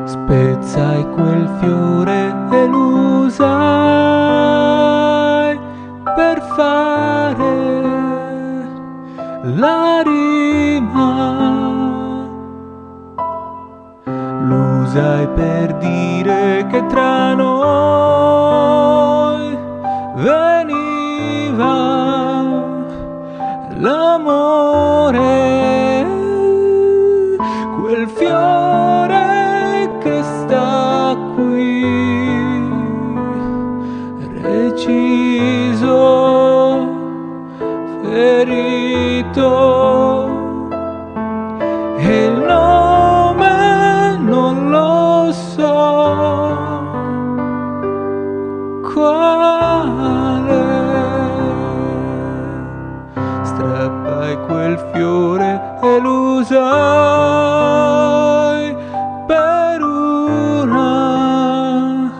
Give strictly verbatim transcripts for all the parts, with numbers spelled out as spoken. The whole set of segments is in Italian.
Spezzai quel fiore e lo usai per fare la rima, lo usai per dire che tra noi veniva l'amore, quel fiore che sta qui, reciso, ferito, e il nome non lo so quale. Strappai quel fiore e lo usai per una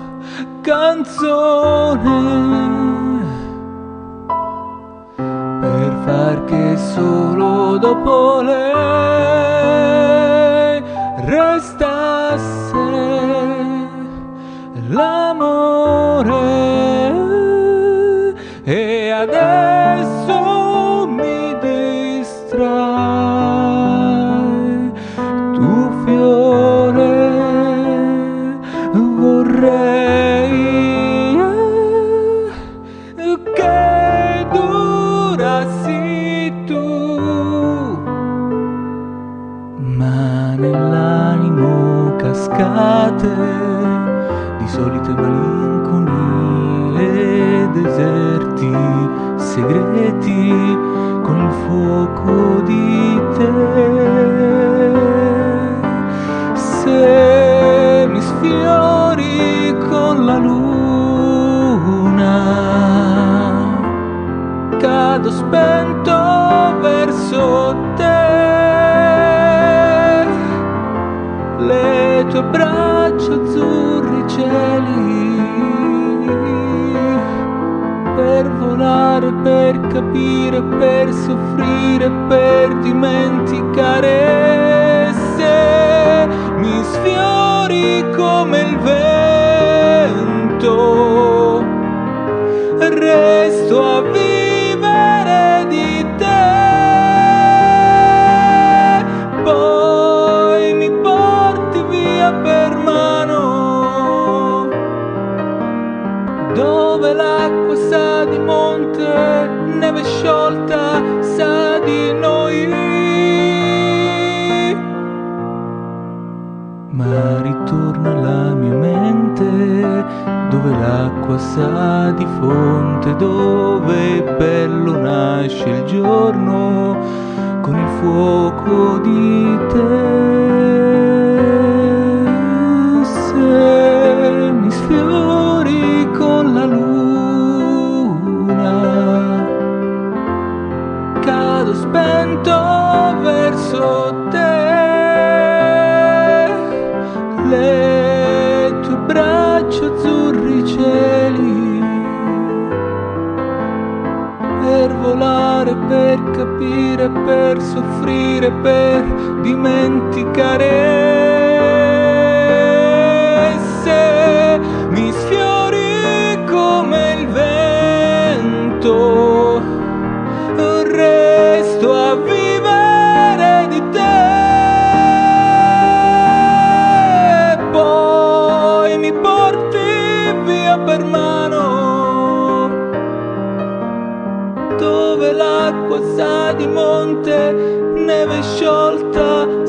canzone, per far che solo dopo lei restasse l'amore. E adesso mi distrai, tu fiore vorrei che durassi tu, ma nell'animo cascate di solite malinconie, deserti segreti con il fuoco di te. Se mi sfiori con la luna, cado spento verso te, le tue braccia azzurri cieli, per volare, per capire, per soffrire, per dimenticare. Se mi sfiori come il vento, resto a vivere di te, poi mi porti via per mano, dove l'acqua sa di monte, neve sciolta sa di noi. Ma ritorna alla mia mente, dove l'acqua sa di fonte, dove bello nasce il giorno con il fuoco di te. Se mi sfiori con la luna, cado spento verso te, le tue braccia azzurri cieli, per volare, per capire, per soffrire, per dimenticare. Se mi sfiori come il vento, resto a vivere di te, poi mi porti via per mano, dove l'acqua sa di monte, neve sciolta